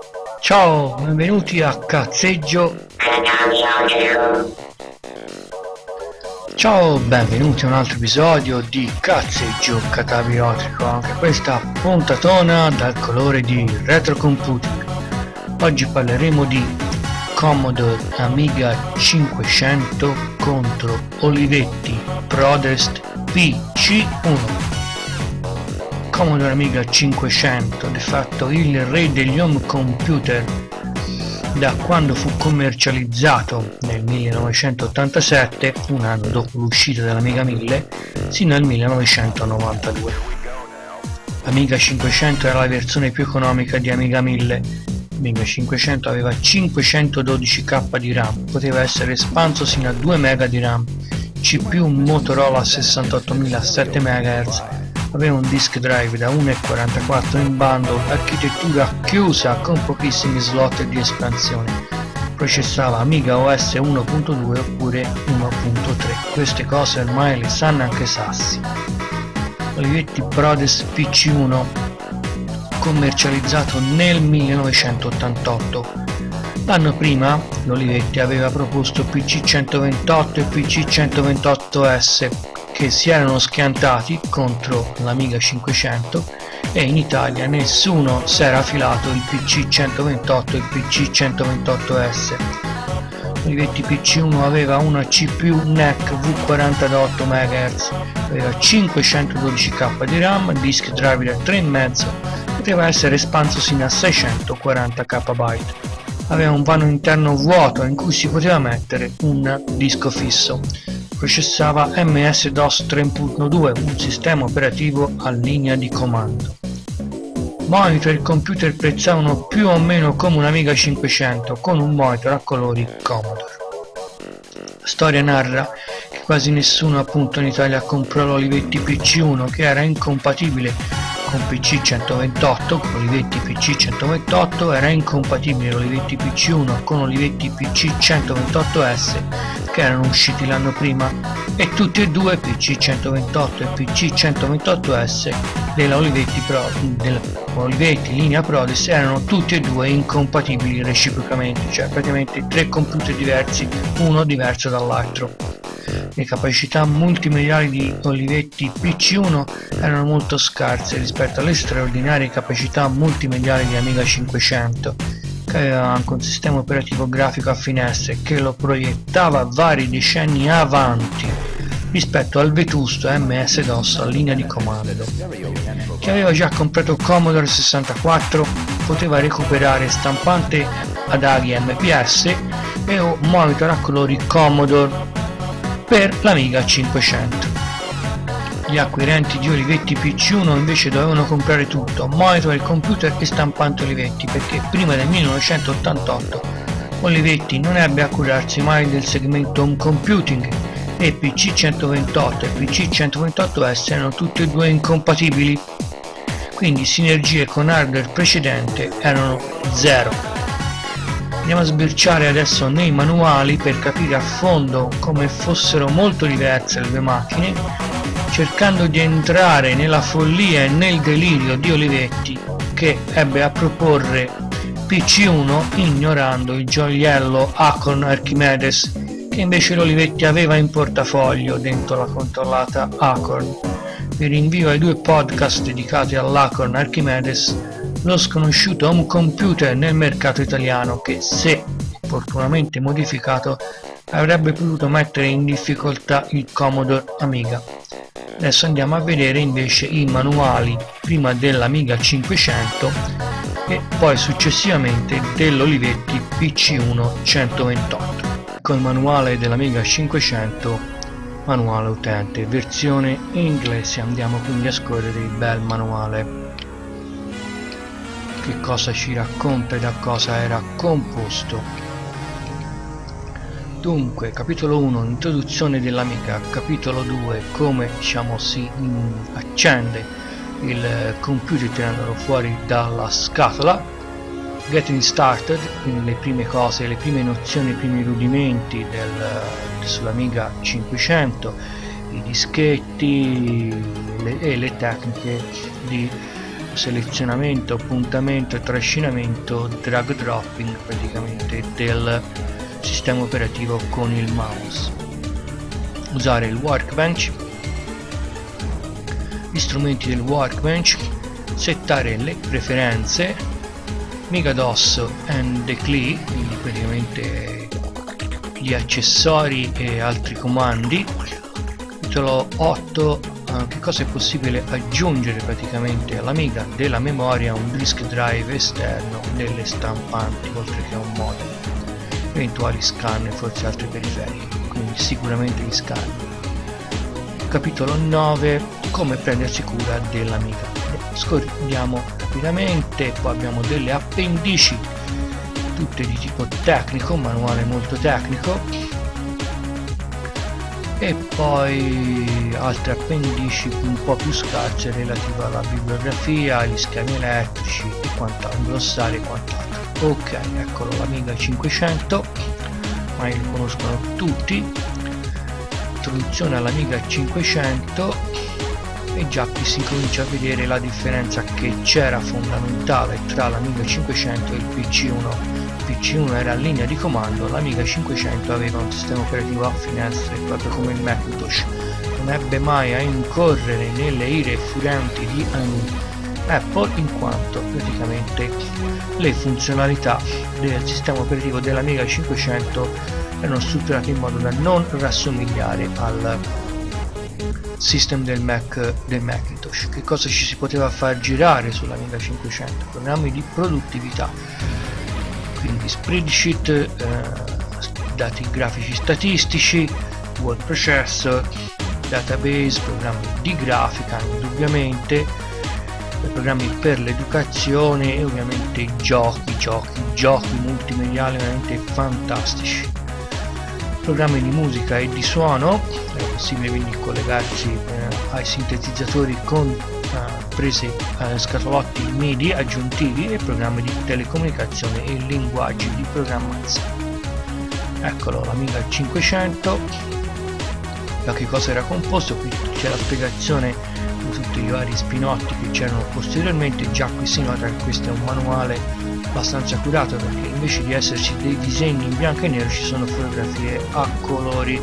Ciao, benvenuti a Cazzeggio. Ciao, benvenuti a un altro episodio di Cazzeggio Cataviotico, anche questa puntatona dal colore di retrocomputing. Oggi parleremo di Commodore Amiga 500 contro Olivetti Prodest PC1. Commodore Amiga 500, di fatto il re degli home computer, da quando fu commercializzato nel 1987, un anno dopo l'uscita dell'Amiga 1000, sino al 1992. L'Amiga 500 era la versione più economica di Amiga 1000. L'Amiga 500 aveva 512K di RAM, poteva essere espanso sino a 2 MB di RAM, CPU Motorola 68000 7 MHz, aveva un disk drive da 1,44 in bundle, architettura chiusa con pochissimi slot di espansione, processava Amiga OS 1.2 oppure 1.3, queste cose ormai le sanno anche Sassi. Olivetti Prodest PC1, commercializzato nel 1988. L'anno prima l'Olivetti aveva proposto PC128 e PC128S, che si erano schiantati contro l'Amiga 500 e in Italia nessuno si era filato il PC128 e il PC128S. Olivetti PC1 aveva una CPU NEC V40 MHz, aveva 512K di RAM, disk drive da 3,5, poteva essere espanso sino a 640 KB. Aveva un vano interno vuoto in cui si poteva mettere un disco fisso. Processava MS-DOS 3.2, un sistema operativo a linea di comando. Monitor e computer prezzavano più o meno come un Amiga 500, con un monitor a colori Commodore. La storia narra che quasi nessuno appunto in Italia comprò l'Olivetti PC1, che era incompatibile con PC128, con Olivetti PC128, era incompatibile l'Olivetti PC1 con Olivetti PC128S, che erano usciti l'anno prima, e tutti e due PC128 e PC128S della Olivetti linea Prodest erano tutti e due incompatibili reciprocamente, cioè praticamente tre computer diversi, uno diverso dall'altro. Le capacità multimediali di Olivetti PC1 erano molto scarse rispetto alle straordinarie capacità multimediali di Amiga 500, che aveva anche un sistema operativo grafico a finestre che lo proiettava vari decenni avanti rispetto al vetusto MS-DOS a linea di comando. Chi aveva già comprato Commodore 64 poteva recuperare stampante ad aghi MPS e o monitor a colori Commodore per l'Amiga 500. Gli acquirenti di Olivetti PC1 invece dovevano comprare tutto, monitor, computer e stampante Olivetti, perché prima del 1988 Olivetti non ebbe a curarsi mai del segmento home computing e PC128 e PC128S erano tutti e due incompatibili, quindi sinergie con hardware precedente erano zero. Andiamo a sbirciare adesso nei manuali per capire a fondo come fossero molto diverse le due macchine, cercando di entrare nella follia e nel delirio di Olivetti, che ebbe a proporre PC1 ignorando il gioiello Acorn Archimedes, che invece l'Olivetti aveva in portafoglio dentro la controllata Acorn. Vi rinvio ai due podcast dedicati all'Acorn Archimedes, lo sconosciuto home computer nel mercato italiano, che, se opportunamente modificato, avrebbe potuto mettere in difficoltà il Commodore Amiga. Adesso andiamo a vedere invece i manuali, prima dell'Amiga 500 e poi successivamente dell'Olivetti PC1 128. Con il manuale dell'Amiga 500, manuale utente, versione inglese. Andiamo quindi a scorrere il bel manuale. Che cosa ci racconta e da cosa era composto. Dunque, capitolo 1, introduzione dell'Amiga. Capitolo 2, come si accende il computer tirandolo fuori dalla scatola. Getting started, quindi le prime cose, le prime nozioni, i primi rudimenti sull'Amiga 500, i dischetti e le tecniche di selezionamento, puntamento e trascinamento, drag dropping praticamente del sistema operativo con il mouse. Usare il workbench, gli strumenti del workbench, settare le preferenze, MigaDOS and the CLI, quindi praticamente gli accessori e altri comandi. Titolo 8, che cosa è possibile aggiungere praticamente all'Amiga della memoria, un disk drive esterno, delle stampanti oltre che un modem, eventuali scanner, forse altri periferici, quindi sicuramente gli scanner. Capitolo 9, come prendersi cura dell'Amiga. Scorriamo rapidamente. Poi abbiamo delle appendici tutte di tipo tecnico, manuale molto tecnico, e poi altre appendici un po' più scarse relative alla bibliografia, agli schemi elettrici e quant'altro, glossario e quant'altro. Ok, eccolo l'Amiga 500, ma li conoscono tutti. Introduzione all'Amiga 500, e già qui si comincia a vedere la differenza che c'era fondamentale tra l'Amiga 500 e il PC1. Il PC1 era a linea di comando, l'Amiga 500 aveva un sistema operativo a finestre proprio come il Macintosh. Non ebbe mai a incorrere nelle ire furenti di Apple, in quanto praticamente le funzionalità del sistema operativo dell'Amiga 500 erano strutturate in modo da non rassomigliare al system del Macintosh. Che cosa ci si poteva far girare sull'Amiga 500? Programmi di produttività, quindi spreadsheet, dati grafici statistici, word processor, database, programmi di grafica indubbiamente, programmi per l'educazione e ovviamente giochi multimediali veramente fantastici. Programmi di musica e di suono, è possibile quindi collegarsi ai sintetizzatori con prese scatolotti MIDI aggiuntivi, e programmi di telecomunicazione e linguaggi di programmazione. Eccolo l'Amiga 500. Da che cosa era composto? Qui c'è la spiegazione di tutti i vari spinotti che c'erano posteriormente. Già qui si nota che questo è un manuale abbastanza curato, perché invece di esserci dei disegni in bianco e nero ci sono fotografie a colori.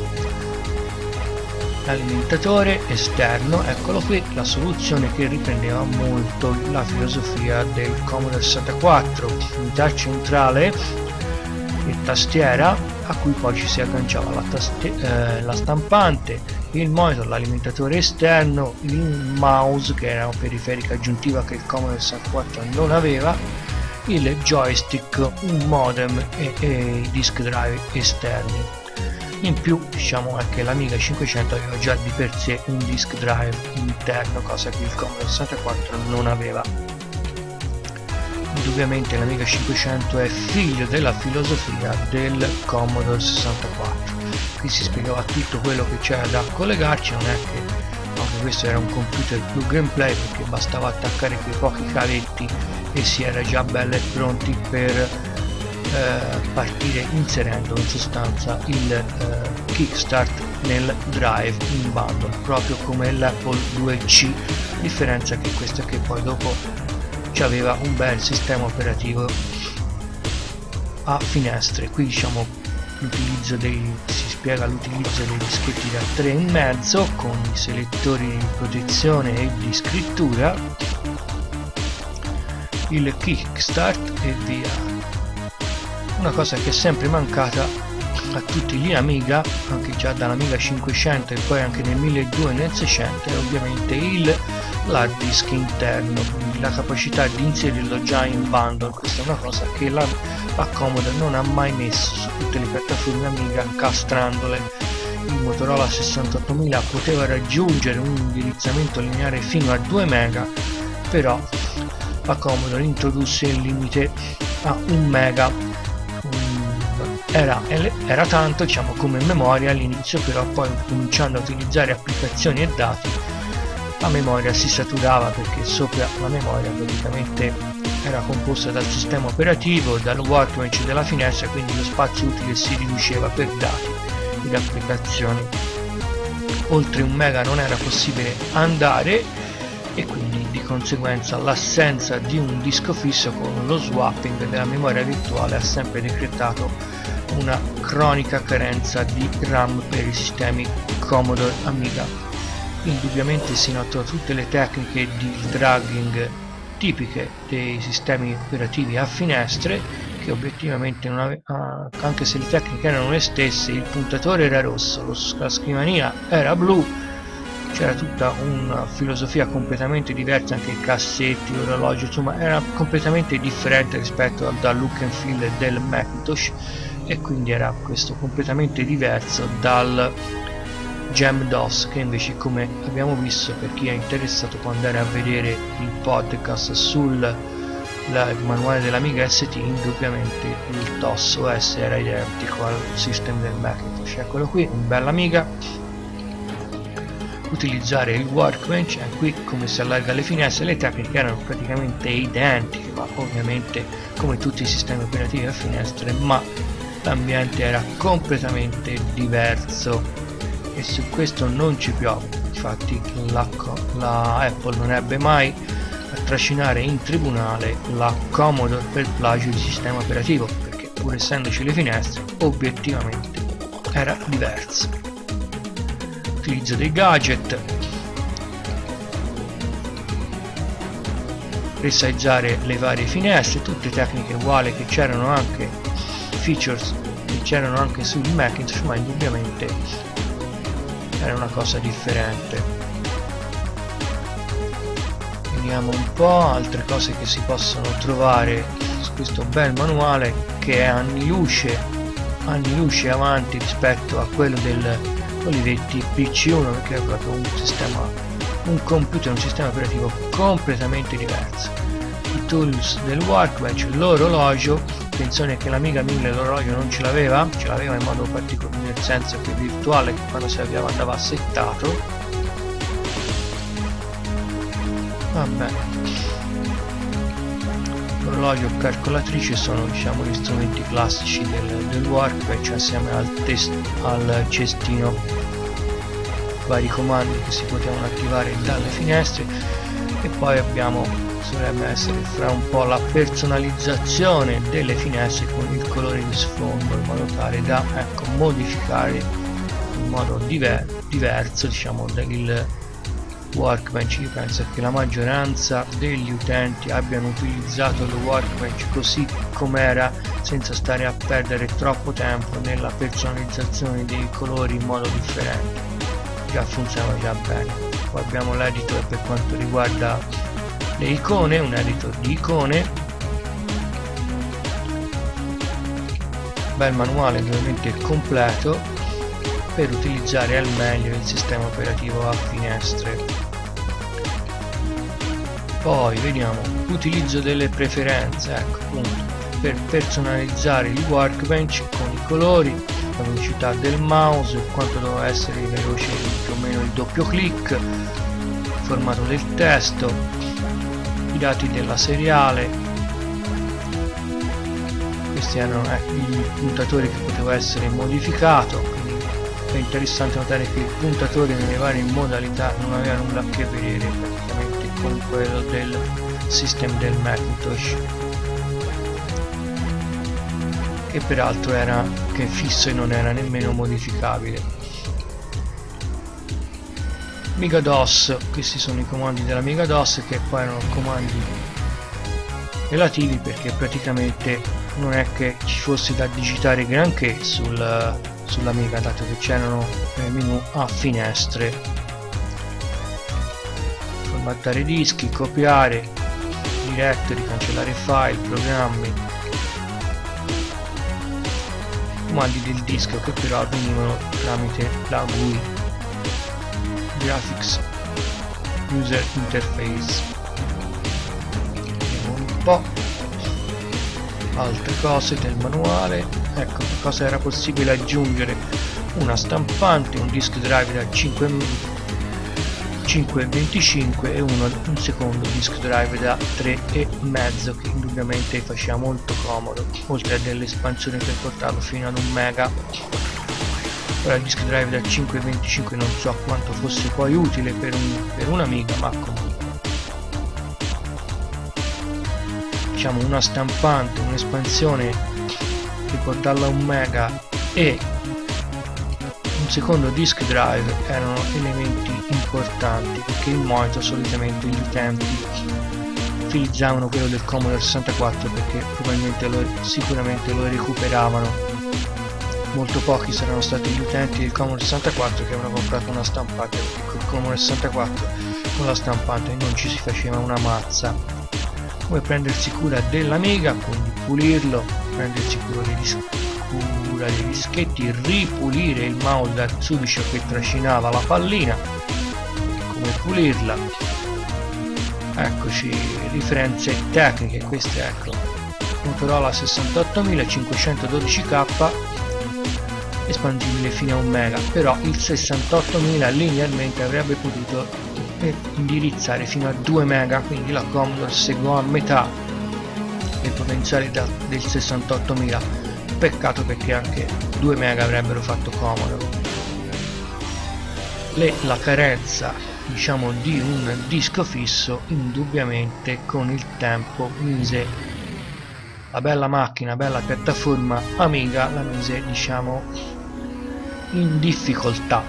Alimentatore esterno, eccolo qui, la soluzione che riprendeva molto la filosofia del Commodore 64, unità centrale e tastiera a cui poi ci si agganciava la stampante, il monitor, l'alimentatore esterno, il mouse che era una periferica aggiuntiva che il Commodore 64 non aveva, il joystick, un modem e i disk drive esterni. In più diciamo che l'Amiga 500 aveva già di per sé un disk drive interno, cosa che il Commodore 64 non aveva. Indubbiamente l'Amiga 500 è figlio della filosofia del Commodore 64. Qui si spiegava tutto quello che c'era da collegarci, non è che anche questo era un computer plug and play, perché bastava attaccare quei pochi cavetti e si era già belli e pronti per partire, inserendo in sostanza il kickstart nel drive in bundle, proprio come l'Apple IIc, differenza che questa che poi dopo ci aveva un bel sistema operativo a finestre. Qui diciamo l'utilizzo si spiega l'utilizzo dei dischetti da 3,5 con i selettori di protezione e di scrittura, il kickstart e via. Una cosa che è sempre mancata a tutti gli Amiga, anche già dall'Amiga 500 e poi anche nel 1200 e nel 600, è ovviamente l'hard disk interno, quindi la capacità di inserirlo già in bundle. Questa è una cosa che la Commodore non ha mai messo su tutte le piattaforme Amiga, castrandole. Il Motorola 68000 poteva raggiungere un indirizzamento lineare fino a 2 MB, però la Commodore introdusse il limite a 1 MB. Era tanto, diciamo, come memoria all'inizio, però poi cominciando a utilizzare applicazioni e dati la memoria si saturava, perché sopra la memoria praticamente era composta dal sistema operativo, dal workbench della finestra, quindi lo spazio utile si riduceva per dati ed applicazioni. Oltre 1 MB non era possibile andare, e quindi di conseguenza l'assenza di un disco fisso con lo swapping della memoria virtuale ha sempre decretato una cronica carenza di RAM per i sistemi Commodore Amiga. Indubbiamente si notano tutte le tecniche di dragging tipiche dei sistemi operativi a finestre, che obiettivamente non anche se le tecniche erano le stesse, il puntatore era rosso, la scrivania era blu, c'era tutta una filosofia completamente diversa, anche i cassetti, l'orologio, insomma era completamente differente rispetto dal look and feel del Macintosh, e quindi era questo completamente diverso dal Gem-DOS, che invece, come abbiamo visto, per chi è interessato può andare a vedere il podcast sul manuale dell'Amiga ST, indubbiamente il TOS OS era identico al sistema del Macintosh. Eccolo qui, un bella Amiga. Utilizzare il Workbench, qui come si allarga le finestre, le tecniche erano praticamente identiche, ma ovviamente come tutti i sistemi operativi a finestre, ma l'ambiente era completamente diverso e su questo non ci piove. Infatti la Apple non ebbe mai a trascinare in tribunale la Commodore per plagio di sistema operativo, perché pur essendoci le finestre obiettivamente era diverso. Utilizzo dei gadget, resizare le varie finestre, tutte tecniche uguali che c'erano anche features che c'erano anche sul Macintosh, ma indubbiamente era una cosa differente. Vediamo un po' altre cose che si possono trovare su questo bel manuale, che è anni luce avanti rispetto a quello del Olivetti PC1, perché è proprio un computer, un sistema operativo completamente diverso. I tools del Workbench, l'orologio, attenzione che l'Amiga 1000 l'orologio non ce l'aveva in modo particolare, nel senso che virtuale, che quando si avviava andava settato. Vabbè, l'orologio calcolatrice sono, diciamo, gli strumenti classici del Workbench, assieme al cestino, vari comandi che si potevano attivare dalle finestre. E poi abbiamo, dovrebbe essere fra un po', la personalizzazione delle finestre con il colore di sfondo, in modo tale da, ecco, modificare in modo diverso, diciamo, il Workbench. Io penso che la maggioranza degli utenti abbiano utilizzato il Workbench così com'era, senza stare a perdere troppo tempo nella personalizzazione dei colori in modo differente. Già funziona già bene. Poi abbiamo l'editor per quanto riguarda le icone, un editor di icone, bel manuale ovviamente completo per utilizzare al meglio il sistema operativo a finestre. Poi vediamo l'utilizzo delle preferenze, ecco, appunto, per personalizzare il Workbench con i colori, la velocità del mouse, quanto doveva essere veloce più o meno il doppio clic, il formato del testo, i dati della seriale. Questi erano i puntatori che poteva essere modificato, quindi è interessante notare che i puntatori nelle varie modalità non avevano nulla a che vedere praticamente con quello del sistema del Macintosh, che peraltro era fisso e non era nemmeno modificabile. Amiga-DOS, questi sono i comandi dell'Amiga-DOS, che poi erano comandi relativi, perché praticamente non è che ci fosse da digitare granché sull'Amiga, dato che c'erano menu a finestre. Formattare dischi, copiare, directory, cancellare file, programmi, comandi del disco che però venivano tramite la GUI, Graphics User Interface. Vediamo un po' altre cose del manuale. Ecco cosa era possibile aggiungere: una stampante, un disk drive da 5,25 e un secondo disk drive da 3,5, che indubbiamente faceva molto comodo, oltre a delle espansioni per portarlo fino ad 1 mega. Ora il disk drive da 5,25 non so quanto fosse poi utile per un'Amiga, ma comunque diciamo una stampante, un'espansione che può darla a 1 mega e un secondo disk drive erano elementi importanti, perché il monitor solitamente gli utenti utilizzavano quello del Commodore 64 perché probabilmente sicuramente lo recuperavano. Molto pochi saranno stati gli utenti del Commodore 64 che avevano comprato una stampante, perché con il Commodore 64 con la stampante non ci si faceva una mazza. Come prendersi cura dell'Amiga, quindi pulirlo, prendersi cura dei dischetti, ripulire il mouse dal sudicio che trascinava la pallina, come pulirla. Eccoci, referenze tecniche, queste ecco, Motorola 68512K, espandibile fino a 1 mega, però il 68000 linearmente avrebbe potuto indirizzare fino a 2 mega, quindi la Commodore seguò a metà le potenzialità del 68000. Peccato, perché anche 2 mega avrebbero fatto comodo. La carenza, diciamo, di un disco fisso indubbiamente con il tempo mise la bella macchina, bella piattaforma Amiga, la mise, diciamo, in difficoltà.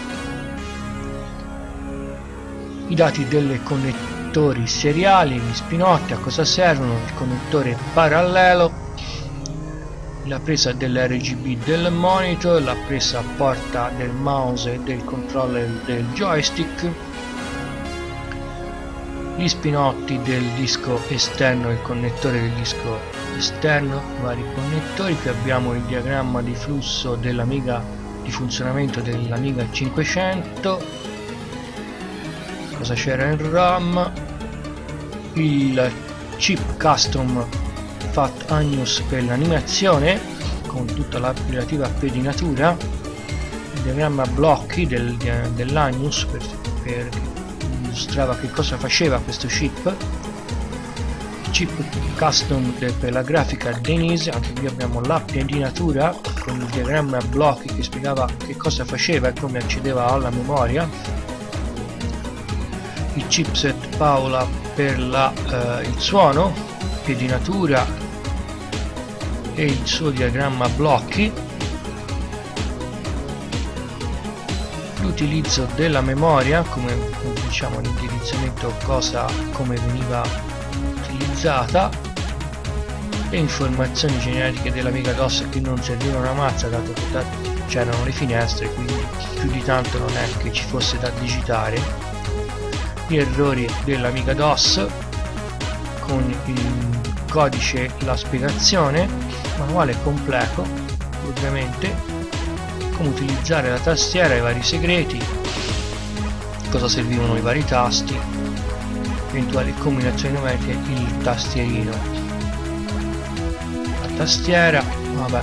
I dati delle connettori seriali, gli spinotti, a cosa servono? Il connettore parallelo, la presa dell'RGB del monitor, la presa a porta del mouse e del controller del joystick, gli spinotti del disco esterno, il connettore del disco esterno, vari connettori. Qui abbiamo il diagramma di flusso dell'Amiga, di funzionamento dell'Amiga 500, cosa c'era in RAM, il chip custom Fat Agnus per l'animazione con tutta la relativa pedinatura, il diagramma blocchi dell'Agnus per illustrava che cosa faceva questo chip, il chip custom per la grafica Denise, anche qui abbiamo la pedinatura con il diagramma blocchi che spiegava che cosa faceva e come accedeva alla memoria, il chipset Paula per il suono, pedinatura e il suo diagramma blocchi, l'utilizzo della memoria, come diciamo l'indirizzamento, come veniva utilizzata, le informazioni generiche dell'Amiga DOS che non servivano una mazza dato che c'erano le finestre, quindi più di tanto non è che ci fosse da digitare, gli errori dell'Amiga DOS con il codice, la spiegazione, manuale completo ovviamente, come utilizzare la tastiera, i vari segreti, cosa servivano i vari tasti, eventuali combinazioni numeriche, il tastierino, la tastiera, vabbè,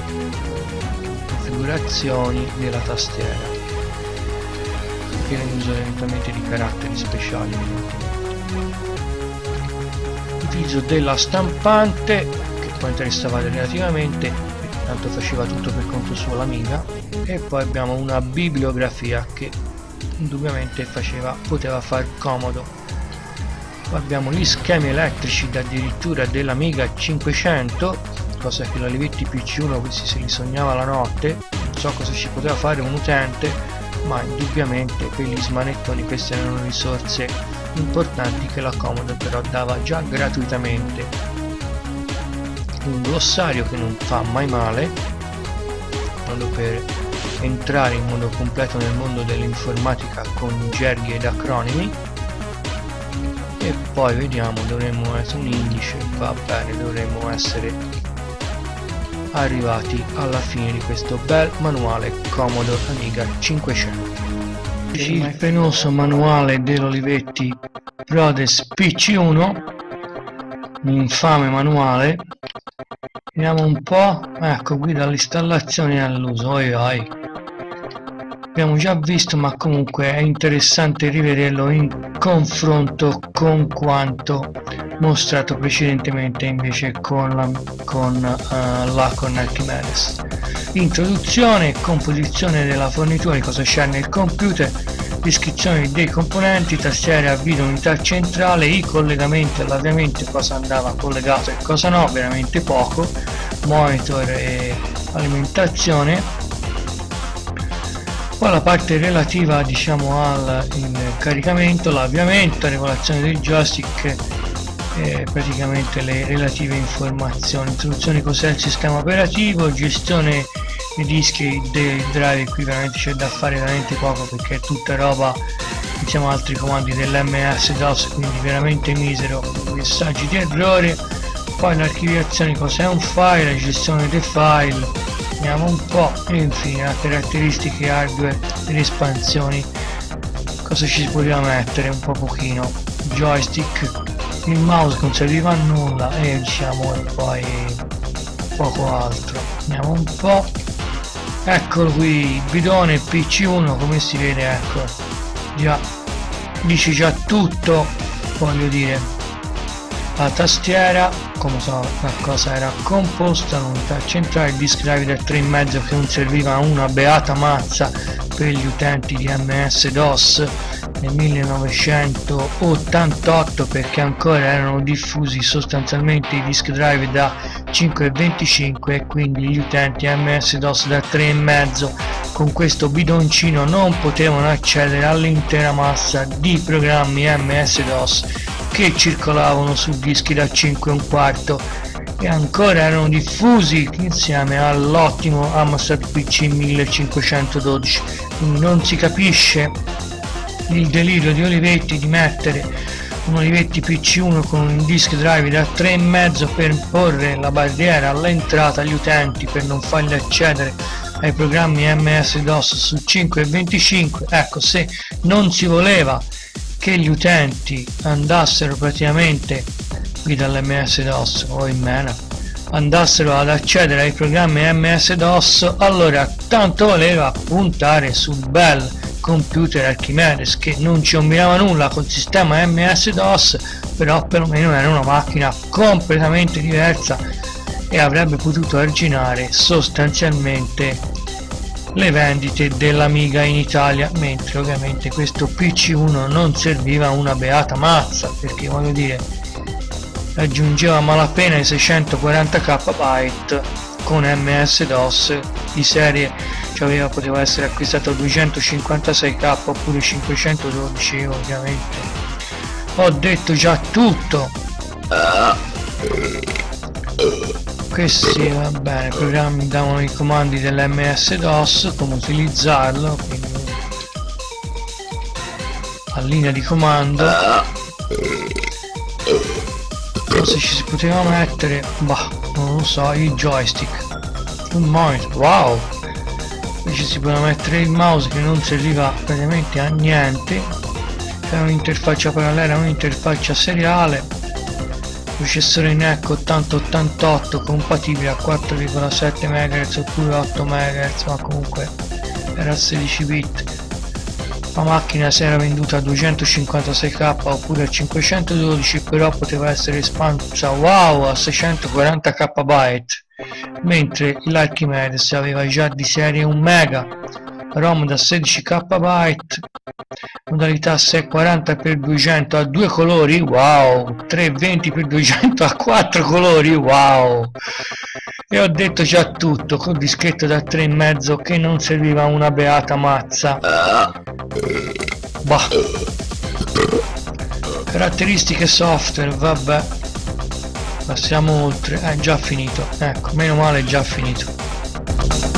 configurazioni della tastiera, che ne uso eventualmente di caratteri speciali, l'utilizzo della stampante che poi interessava relativamente, tanto faceva tutto per conto suo l'Amiga, e poi abbiamo una bibliografia che indubbiamente poteva far comodo. Poi abbiamo gli schemi elettrici addirittura dell'Amiga 500, cosa che l'Olivetti PC1 questi se li sognava la notte, non so cosa ci poteva fare un utente, ma indubbiamente per gli smanettoni queste erano risorse importanti che la Commodore però dava già gratuitamente. Un glossario che non fa mai male, modo per entrare in modo completo nel mondo dell'informatica con gerghi ed acronimi, e poi vediamo, dovremmo essere un indice, va bene, dovremmo essere arrivati alla fine di questo bel manuale Commodore Amiga 500. Il penoso manuale dell'Olivetti Brothers PC1, un infame manuale. Vediamo un po', ecco qui dall'installazione all'uso, abbiamo già visto, ma comunque è interessante rivederlo in confronto con quanto mostrato precedentemente invece con Archimedes. Introduzione, composizione della fornitura, di cosa c'è nel computer, descrizione dei componenti, tastiera, video, unità centrale, i collegamenti all'avviamento, cosa andava collegato e cosa no, veramente poco, monitor e alimentazione. Poi la parte relativa diciamo al caricamento, l'avviamento, regolazione del joystick, praticamente le relative informazioni, introduzione cos'è il sistema operativo, gestione dei dischi, dei drive. Qui veramente c'è da fare veramente poco perché è tutta roba insieme ad altri comandi dell'MS-DOS, quindi veramente misero, messaggi di errore. Poi l'archiviazione, cos'è un file, la gestione dei file, vediamo un po', e infine le caratteristiche hardware delle espansioni. Cosa ci si poteva mettere? Un po' pochino, joystick, il mouse non serviva a nulla e diciamo e poi poco altro. Vediamo un po', eccolo qui il bidone PC1, come si vede, ecco, già dice già tutto, voglio dire. La tastiera, come so la cosa era composta, l'unità centrale, il disk drive da 3,5 che non serviva a una beata mazza per gli utenti di MS-DOS nel 1988, perché ancora erano diffusi sostanzialmente i disk drive da 5,25 e quindi gli utenti MS-DOS da 3,5 con questo bidoncino non potevano accedere all'intera massa di programmi MS-DOS che circolavano su dischi da 5,25 e ancora erano diffusi insieme all'ottimo Amstrad PC 1512. Quindi non si capisce il delirio di Olivetti di mettere un Olivetti PC1 con un disk drive da 3,5 per porre la barriera all'entrata agli utenti per non farli accedere ai programmi MS-DOS su 5,25. Ecco, se non si voleva che gli utenti andassero praticamente qui dall'MS-DOS o in meno andassero ad accedere ai programmi MS-DOS, allora tanto valeva puntare sul bel computer Archimedes che non ci combinava nulla col sistema MS-DOS, però perlomeno era una macchina completamente diversa e avrebbe potuto arginare sostanzialmente le vendite dell'Amiga in Italia, mentre ovviamente questo PC1 non serviva una beata mazza, perché voglio dire raggiungeva malapena i 640 KB con MS-DOS di serie, cioè poteva essere acquistato a 256k oppure 512. Ovviamente ho detto già tutto. Questi va bene, programmi davano i comandi dell'MS-DOS, come utilizzarlo, quindi a linea di comando. Cosa ci si poteva mettere? Bah, non lo so, il joystick, un monitor, wow! Qui ci si poteva mettere il mouse che non serviva praticamente a niente, era un'interfaccia parallela, un'interfaccia seriale. Processore NEC 8088 compatibile a 4,7 MHz oppure 8 MHz, ma comunque era a 16 bit. La macchina si era venduta a 256k oppure a 512, però poteva essere espansa, wow, a 640 KB, mentre l'Archimedes aveva già di serie 1 MB, ROM da 16 KB, modalità 640x200 a 2 colori, wow, 320x200 a 4 colori, wow. E ho detto già tutto, col dischetto da 3,5 che non serviva una beata mazza. Bah. Caratteristiche software, vabbè, passiamo oltre, è già finito, ecco, meno male è già finito.